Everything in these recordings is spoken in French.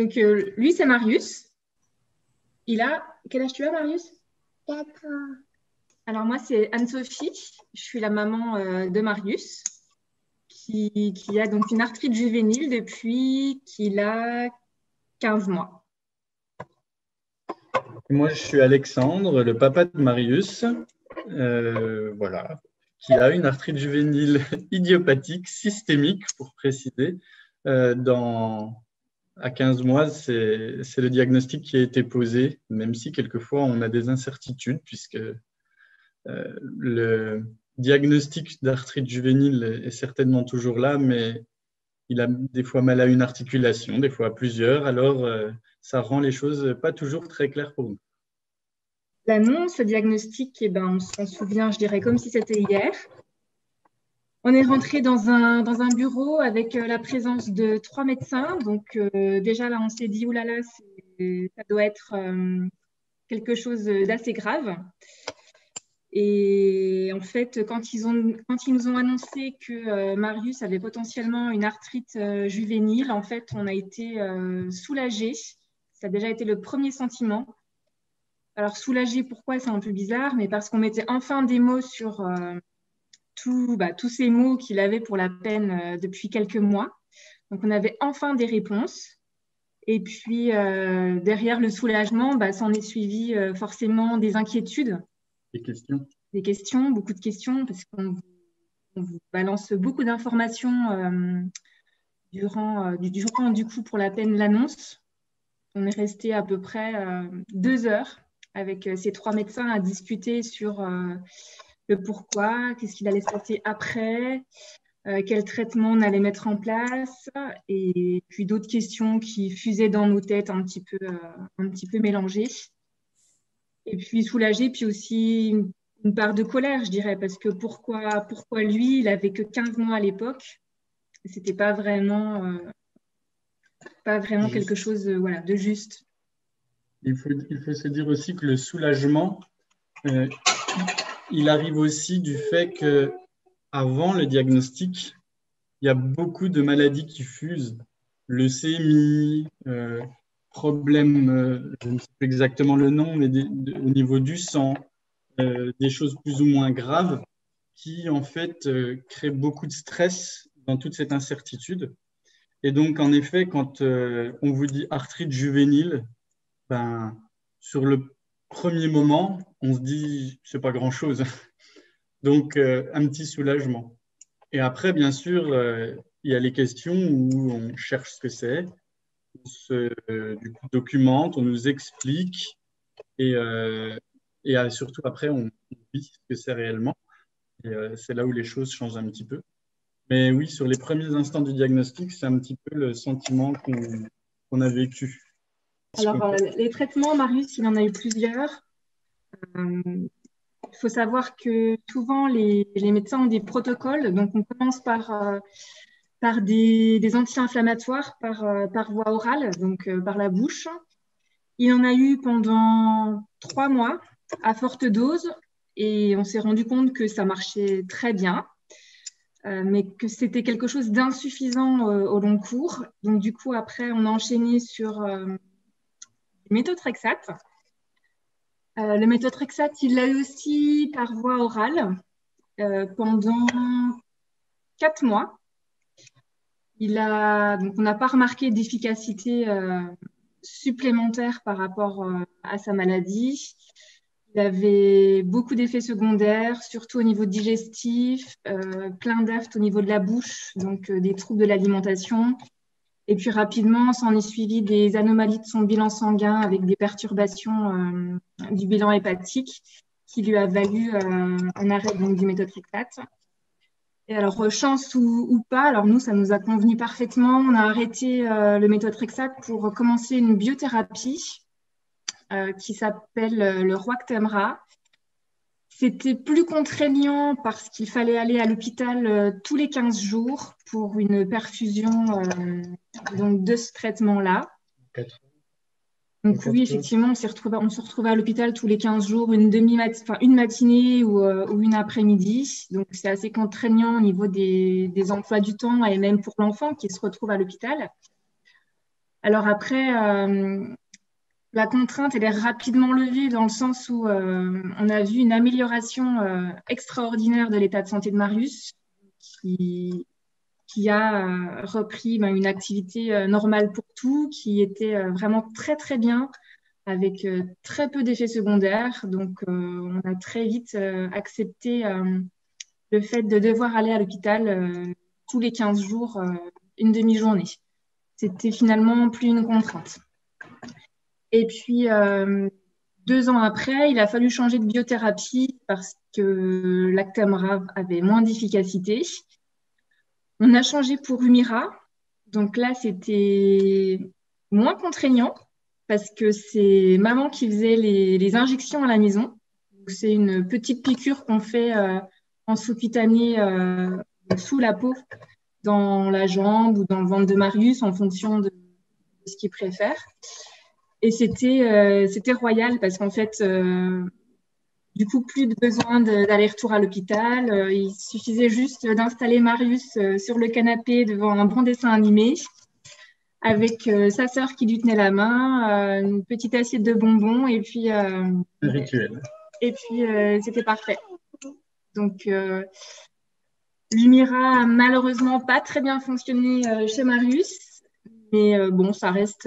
Donc, lui, c'est Marius. Il a… Quel âge tu as, Marius? 4 ans. Alors, moi, c'est Anne-Sophie. Je suis la maman de Marius, qui a donc une arthrite juvénile depuis qu'il a 15 mois. Moi, je suis Alexandre, le papa de Marius, voilà, qui a une arthrite juvénile idiopathique, systémique, pour préciser. À 15 mois, c'est le diagnostic qui a été posé, même si quelquefois on a des incertitudes, puisque le diagnostic d'arthrite juvénile est certainement toujours là, mais il a des fois mal à une articulation, des fois à plusieurs, alors ça rend les choses pas toujours très claires pour nous. L'annonce, ce diagnostic, on s'en souvient, je dirais, comme si c'était hier. On est rentré dans un bureau avec la présence de 3 médecins. Donc, déjà, là, on s'est dit, oulala, ça doit être quelque chose d'assez grave. Et en fait, quand ils nous ont annoncé que Marius avait potentiellement une arthrite juvénile, en fait, on a été soulagés. Ça a déjà été le premier sentiment. Alors, soulagés, pourquoi? C'est un peu bizarre, mais parce qu'on mettait enfin des mots sur tous ces mots qu'il avait pour la peine depuis quelques mois. Donc, on avait enfin des réponses. Et puis, derrière le soulagement, s'en est suivi forcément des inquiétudes. Des questions, beaucoup de questions, parce qu'on vous balance beaucoup d'informations durant du coup, pour la peine l'annonce. On est resté à peu près 2 heures avec ces 3 médecins à discuter sur le pourquoi, qu'est-ce qu'il allait se passer après, quel traitement on allait mettre en place, et puis d'autres questions qui fusaient dans nos têtes un petit peu mélangées. Et puis soulagé, puis aussi une part de colère, je dirais, parce que pourquoi lui, il avait que 15 mois à l'époque, c'était pas vraiment quelque chose de juste. Il faut se dire aussi que le soulagement, il arrive aussi du fait qu'avant le diagnostic, il y a beaucoup de maladies qui fusent. Leucémie, problème, je ne sais plus exactement le nom, mais au niveau du sang, des choses plus ou moins graves qui, en fait, créent beaucoup de stress dans toute cette incertitude. Et donc, en effet, quand on vous dit arthrite juvénile, sur le premier moment, on se dit c'est pas grand-chose. Donc, un petit soulagement. Et après, bien sûr, il y a les questions où on cherche ce que c'est, on se documente, on nous explique et surtout après, on vit ce que c'est réellement. Et c'est là où les choses changent un petit peu. Mais oui, sur les premiers instants du diagnostic, c'est un petit peu le sentiment qu'on a vécu. Alors, les traitements, Marius, il en a eu plusieurs. Il faut savoir que souvent, les médecins ont des protocoles. Donc, on commence par des anti-inflammatoires par voie orale, donc par la bouche. Il en a eu pendant 3 mois à forte dose et on s'est rendu compte que ça marchait très bien, mais que c'était quelque chose d'insuffisant au long cours. Donc, du coup, après, on a enchaîné sur le méthotrexate. Le méthotrexate, il l'a eu aussi par voie orale pendant 4 mois. Donc, on n'a pas remarqué d'efficacité supplémentaire par rapport à sa maladie. Il avait beaucoup d'effets secondaires, surtout au niveau digestif, plein d'aphtes au niveau de la bouche, donc des troubles de l'alimentation. Et puis rapidement, s'en est suivi des anomalies de son bilan sanguin avec des perturbations du bilan hépatique qui lui a valu un arrêt donc, du méthotrexate. Et alors, chance ou pas, alors nous, ça nous a convenu parfaitement. On a arrêté le méthotrexate pour commencer une biothérapie qui s'appelle le Roactemra. C'était plus contraignant parce qu'il fallait aller à l'hôpital tous les 15 jours pour une perfusion donc de ce traitement-là. Donc oui, effectivement, on se retrouvait à l'hôpital tous les 15 jours, une matinée ou une après-midi. Donc c'est assez contraignant au niveau des emplois du temps et même pour l'enfant qui se retrouve à l'hôpital. Alors après, la contrainte, elle est rapidement levée dans le sens où on a vu une amélioration extraordinaire de l'état de santé de Marius, qui, qui a repris une activité normale pour tout, qui était vraiment très très bien, avec très peu d'effets secondaires. Donc on a très vite accepté le fait de devoir aller à l'hôpital tous les 15 jours, une demi-journée. C'était finalement plus une contrainte. Et puis, 2 ans après, il a fallu changer de biothérapie parce que Actemra avait moins d'efficacité. On a changé pour Humira. Donc là, c'était moins contraignant parce que c'est maman qui faisait les injections à la maison. C'est une petite piqûre qu'on fait en sous-cutané, sous la peau, dans la jambe ou dans le ventre de Marius en fonction de ce qu'il préfère. Et c'était royal parce qu'en fait, du coup, plus de besoin d'aller-retour à l'hôpital. Il suffisait juste d'installer Marius sur le canapé devant un bon dessin animé avec sa sœur qui lui tenait la main, une petite assiette de bonbons Un rituel. Et puis c'était parfait. Donc, Lumira a malheureusement pas très bien fonctionné chez Marius, mais bon, ça reste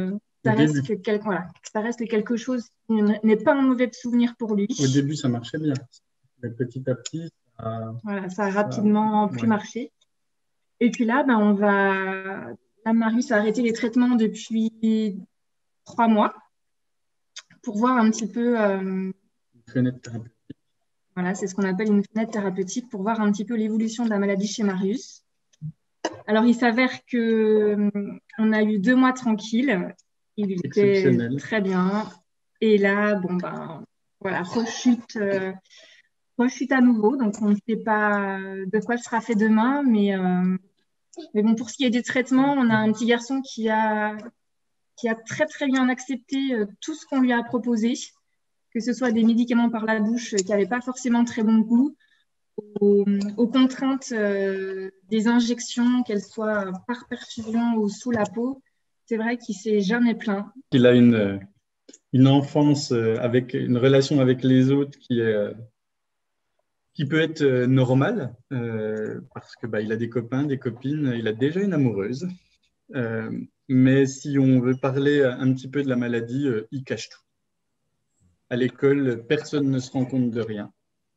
quelque chose qui n'est pas un mauvais souvenir pour lui. Au début, ça marchait bien. Mais petit à petit, ça a rapidement plus marché. Et puis là, Marius a arrêté les traitements depuis 3 mois pour voir un petit peu. Une fenêtre thérapeutique. Voilà, c'est ce qu'on appelle une fenêtre thérapeutique pour voir un petit peu l'évolution de la maladie chez Marius. Alors, il s'avère qu'on a eu 2 mois tranquilles. Il était très bien. Et là, voilà, rechute à nouveau. Donc, on ne sait pas de quoi sera fait demain. Mais bon, pour ce qui est des traitements, on a un petit garçon qui a très, très bien accepté tout ce qu'on lui a proposé, que ce soit des médicaments par la bouche qui n'avaient pas forcément très bon goût, aux contraintes des injections, qu'elles soient par perfusion ou sous la peau. C'est vrai qu'il s'est jamais plaint. Il a une enfance avec une relation avec les autres qui peut être normale parce que il a des copains, des copines, il a déjà une amoureuse. Mais si on veut parler un petit peu de la maladie, il cache tout. À l'école, personne ne se rend compte de rien.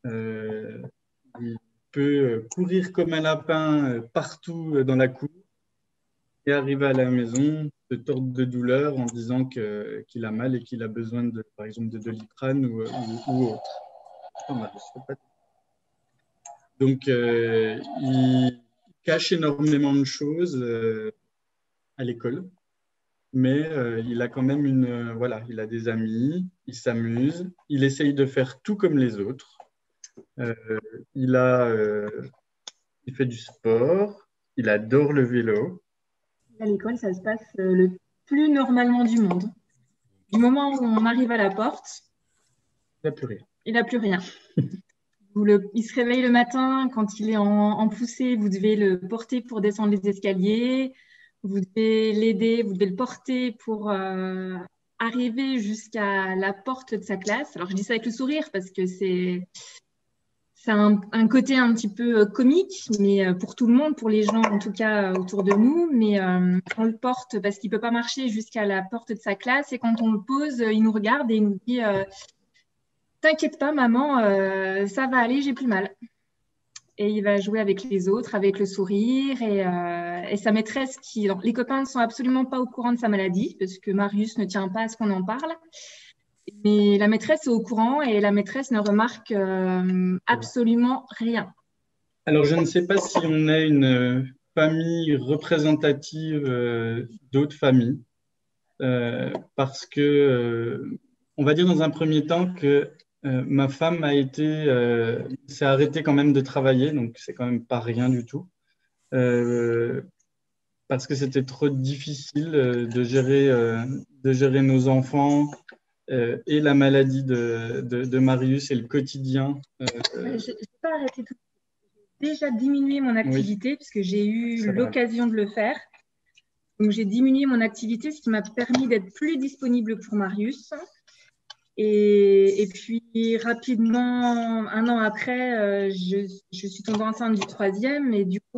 Il peut courir comme un lapin partout dans la cour et arriver à la maison, se tordre de douleur en disant qu'il a mal et qu'il a besoin, par exemple, de Doliprane ou autre. Donc, il cache énormément de choses à l'école, mais il a quand même il a des amis, il s'amuse, il essaye de faire tout comme les autres. Il fait du sport, il adore le vélo. À l'école, ça se passe le plus normalement du monde. Du moment où on arrive à la porte, il n'a plus rien. Il n'a plus rien. Il se réveille le matin, quand il est en poussée, vous devez le porter pour descendre les escaliers, vous devez l'aider, vous devez le porter pour arriver jusqu'à la porte de sa classe. Alors je dis ça avec le sourire parce que c'est un côté un petit peu comique, mais pour tout le monde, pour les gens en tout cas autour de nous. Mais on le porte parce qu'il ne peut pas marcher jusqu'à la porte de sa classe. Et quand on le pose, il nous regarde et il nous dit t'inquiète pas, maman, ça va aller, j'ai plus mal. Et il va jouer avec les autres, avec le sourire. Et sa maîtresse, les copains ne sont absolument pas au courant de sa maladie, parce que Marius ne tient pas à ce qu'on en parle. Mais la maîtresse est au courant et la maîtresse ne remarque absolument rien. Alors, je ne sais pas si on a une famille représentative d'autres familles, parce que, on va dire dans un premier temps que ma femme s'est arrêtée quand même de travailler, donc c'est quand même pas rien du tout, parce que c'était trop difficile de gérer nos enfants et la maladie de Marius et le quotidien. Je n'ai pas arrêté tout. J'ai déjà diminué mon activité puisque j'ai eu l'occasion de le faire. Donc, j'ai diminué mon activité, ce qui m'a permis d'être plus disponible pour Marius. Et puis, rapidement, 1 an après, je suis tombée enceinte du 3e. Et du coup,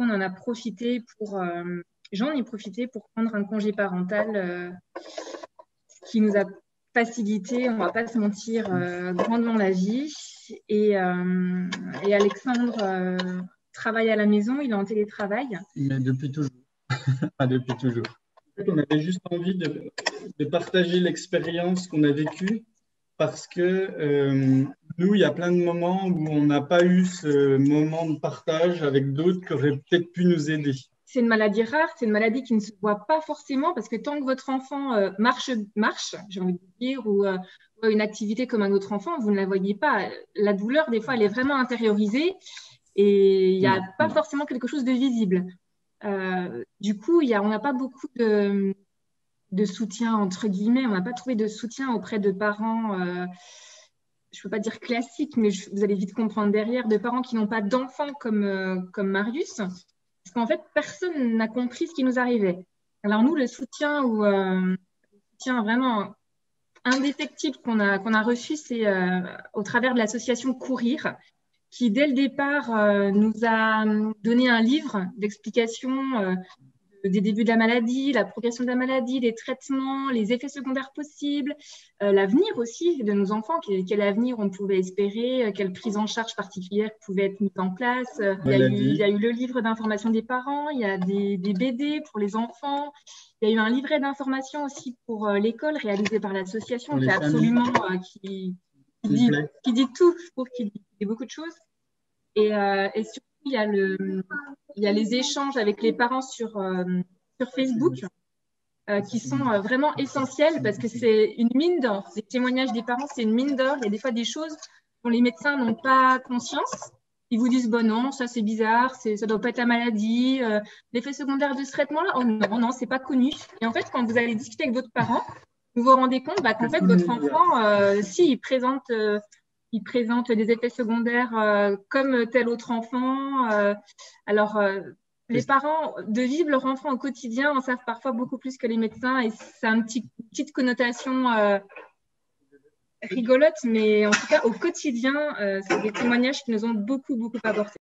j'en ai profité pour prendre un congé parental qui nous a facilité, on ne va pas se mentir, grandement la vie. Et Alexandre travaille à la maison, il est en télétravail. Mais depuis toujours. Depuis toujours. On avait juste envie de partager l'expérience qu'on a vécue parce que nous, il y a plein de moments où on n'a pas eu ce moment de partage avec d'autres qui auraient peut-être pu nous aider. C'est une maladie rare, c'est une maladie qui ne se voit pas forcément parce que tant que votre enfant marche, j'ai envie de dire, ou une activité comme un autre enfant, vous ne la voyez pas. La douleur, des fois, elle est vraiment intériorisée et il n'y a pas forcément quelque chose de visible. Du coup, on n'a pas beaucoup de soutien, entre guillemets. On n'a pas trouvé de soutien auprès de parents, je ne peux pas dire classiques, mais vous allez vite comprendre derrière, de parents qui n'ont pas d'enfants comme Marius. Parce qu'en fait, personne n'a compris ce qui nous arrivait. Alors nous, le soutien vraiment indéfectible qu'on a reçu, c'est au travers de l'association Courir, qui dès le départ nous a donné un livre d'explications des débuts de la maladie, la progression de la maladie, les traitements, les effets secondaires possibles, l'avenir aussi de nos enfants, quel avenir on pouvait espérer, quelle prise en charge particulière pouvait être mise en place. Il y a eu le livre d'information des parents, il y a des BD pour les enfants, il y a eu un livret d'information aussi pour l'école réalisé par l'association qui est absolument qui dit tout, je trouve qu'il dit beaucoup de choses. Et surtout, il y a les échanges avec les parents sur Facebook qui sont vraiment essentiels parce que c'est une mine d'or. Les témoignages des parents, c'est une mine d'or. Il y a des fois des choses dont les médecins n'ont pas conscience. Ils vous disent, bon non, ça c'est bizarre, ça ne doit pas être la maladie. L'effet secondaire de ce traitement-là, oh non, c'est pas connu. Et en fait, quand vous allez discuter avec votre parent, vous vous rendez compte qu'en fait, votre enfant, il présente des effets secondaires comme tel autre enfant. Les parents, de vivre leur enfant au quotidien, en savent parfois beaucoup plus que les médecins et ça a une petite connotation rigolote, mais en tout cas, au quotidien, c'est des témoignages qui nous ont beaucoup, beaucoup apporté.